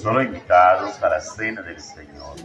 solo invitados a la cena del Señor.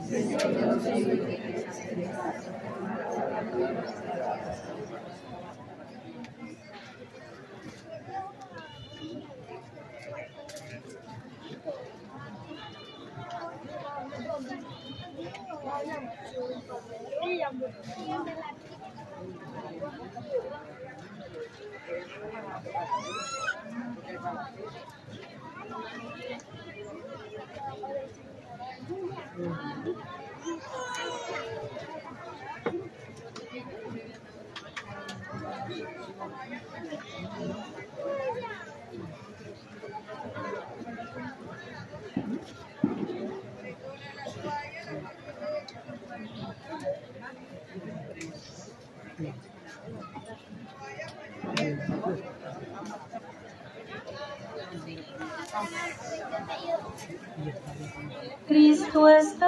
Cristo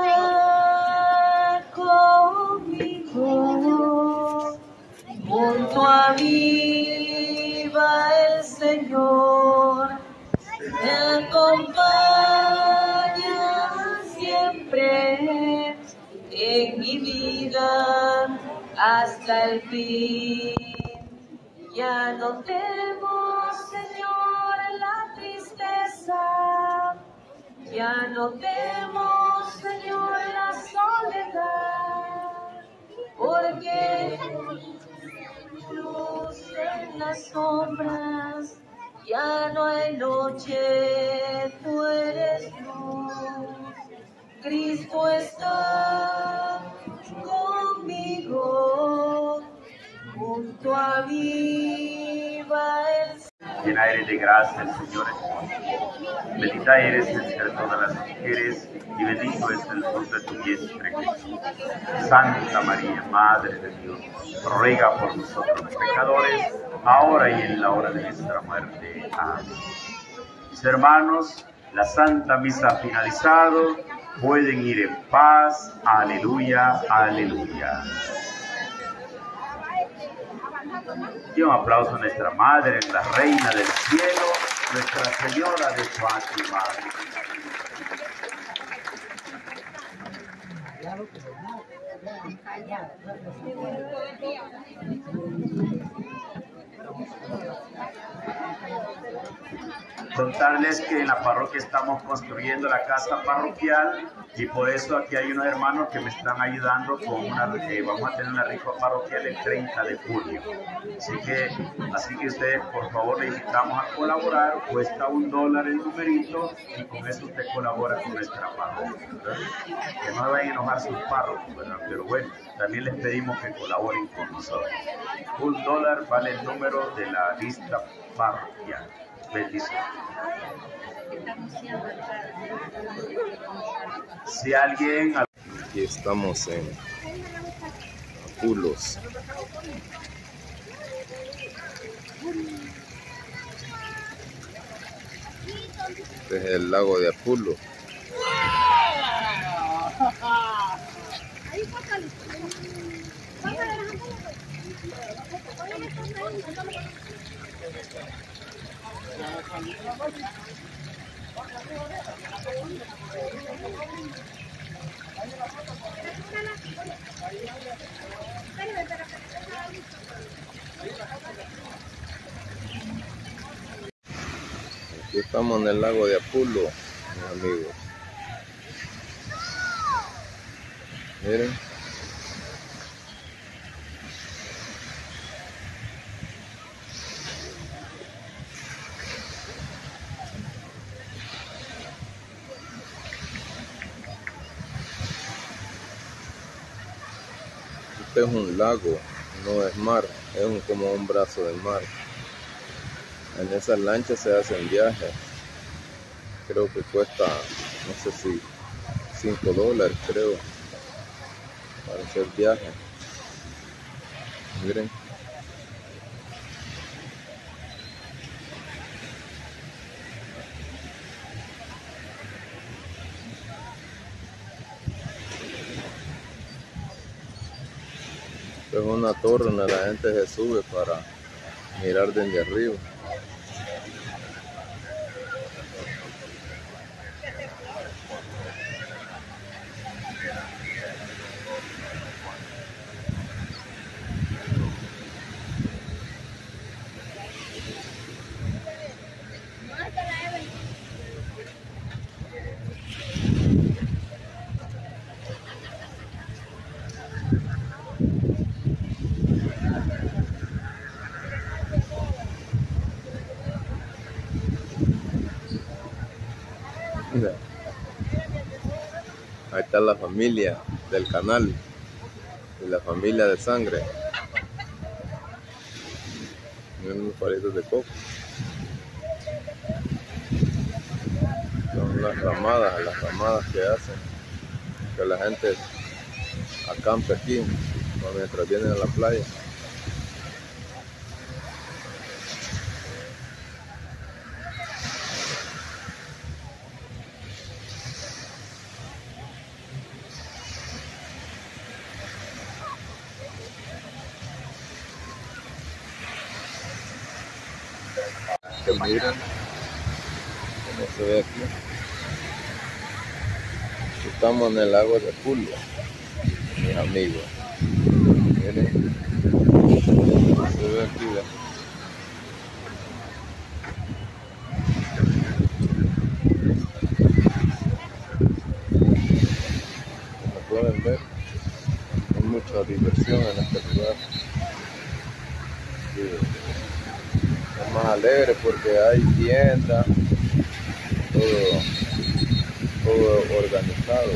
está conmigo, junto a mí va el Señor, me acompaña siempre en mi vida hasta el fin. Ya no temo, Señor, la tristeza. Ya no temo, Señor, la soledad, porque luz en las sombras, ya no hay noche, tú eres luz. Cristo está conmigo, junto a mí va el Señor. Llena eres de gracia, el Señor es contigo. Bendita eres entre todas las mujeres y bendito es el fruto de tu vientre, Jesús. Santa María, Madre de Dios, ruega por nosotros pecadores, ahora y en la hora de nuestra muerte. Amén. Mis hermanos, la Santa Misa ha finalizado. Pueden ir en paz. Aleluya, aleluya. Y un aplauso a nuestra Madre, la Reina del Cielo, Nuestra Señora de Fátima. Contarles que en la parroquia estamos construyendo la casa parroquial y por eso aquí hay unos hermanos que me están ayudando con vamos a tener una rifa parroquial el 30 de julio. Así que ustedes, por favor, les invitamos a colaborar. Cuesta $1 el numerito y con eso usted colabora con nuestra parroquia, ¿verdad? Que no vayan a enojar sus párrocos, ¿verdad? Pero bueno, también les pedimos que colaboren con nosotros. $1 vale el número de la lista parroquial. Bendición. Si alguien... Aquí estamos en Apulos. Este es el lago de Apulo. Aquí estamos en el lago de Apulo, mis amigos. Miren. Este es un lago, no es mar, es como un brazo de mar. En esas lanchas se hacen viajes. Creo que cuesta, no sé si $5, creo, para hacer viaje. Miren. Es una torre donde la gente se sube para mirar desde arriba. Mira, ahí está la familia del canal y la familia de sangre. Miren los palitos de coco. Son las ramadas que hacen que la gente acampe aquí mientras vienen a la playa. Que miren cómo se ve aquí. Estamos en el lago de Julia, mis amigos. Miren cómo se ve aquí. Como pueden ver, hay mucha diversión en este lugar. Sí. Es más alegre porque hay tiendas, todo organizado.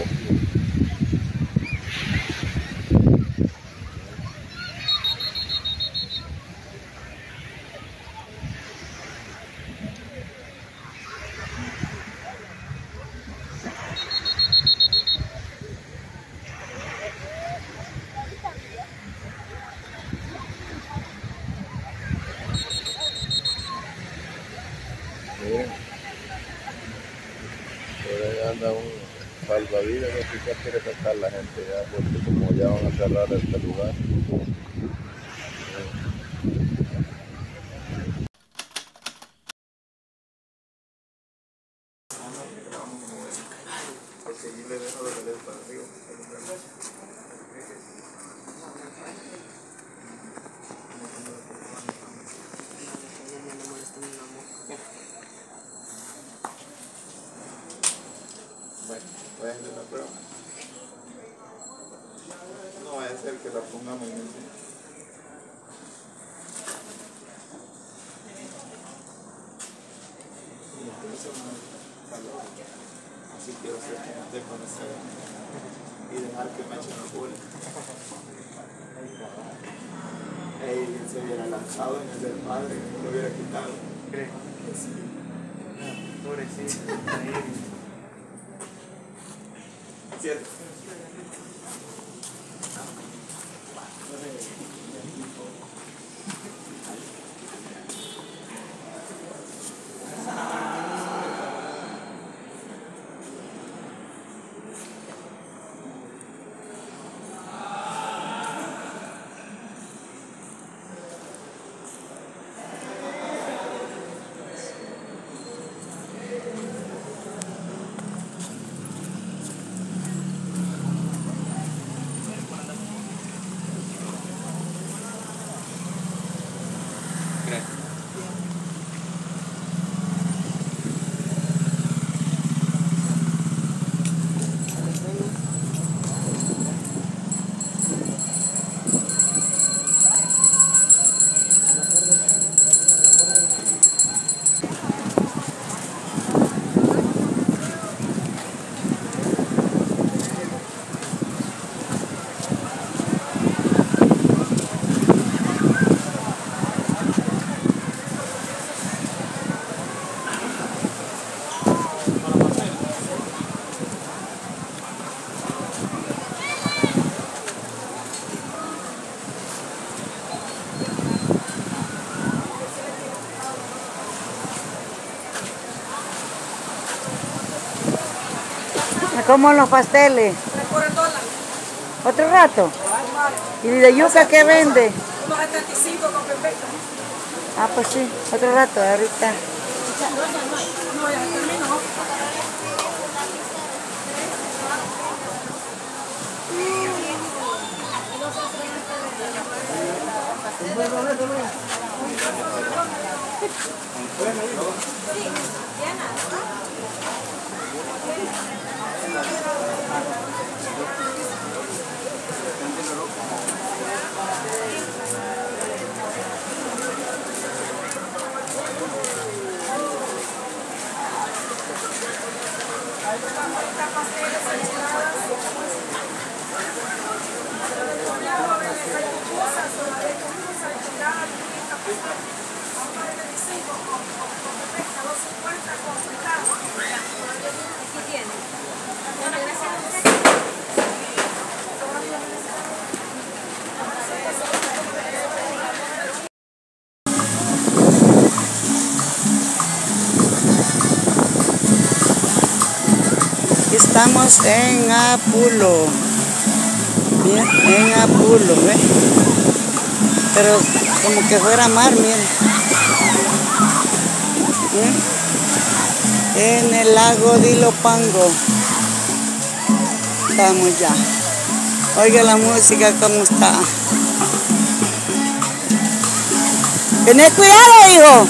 Miren, por ahí anda un salvavidas que quizás quiere sacar la gente ya, porque como ya van a cerrar este lugar. Voy a hacer una prueba. No vaya a ser que la pongamos en el... Así quiero ser de conocer y dejar que me echen los goles. Él se hubiera lanzado en el del padre, lo hubiera quitado. ¿Crees? Sí. Pobrecito. ¿Cierto? ¿Cómo los pasteles? $1. ¿Otro rato? ¿Y de yuca qué vende? Unos 75 con perfecto. Ah, pues sí, otro rato, ahorita. No, ya terminó. Estamos en Apulo. Bien, en Apulo, ¿ves? Pero como que fuera mar, miren. ¿Bien? En el lago de Ilopango. Estamos ya. Oiga la música como está. Tened cuidado, hijo.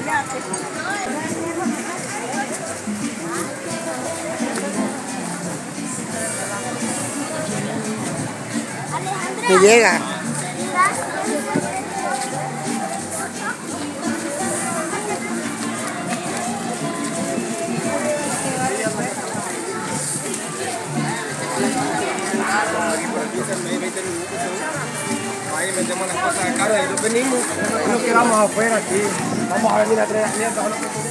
Que llega. Ahí metemos las cosas de carga y nos venimos. No nos quedamos afuera aquí. Vamos a venir a traer las nietas.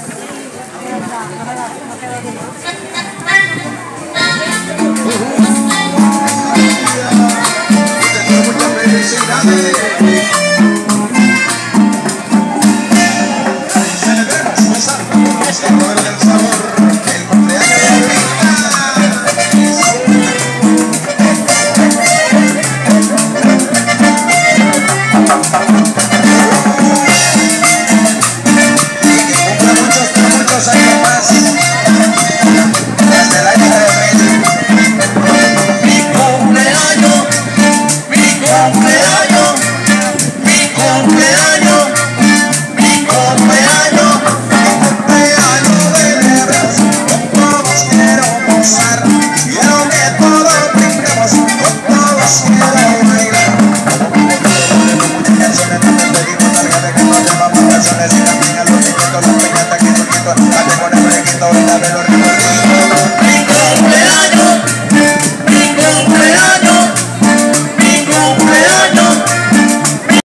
Muchas felicidades. Celebremos gozando este poder del sabor. El cumpleaños de Rita. Muchos años más. Hasta el año de Rita. Mi cumpleaños. Mi cumpleaños, mi cumpleaños.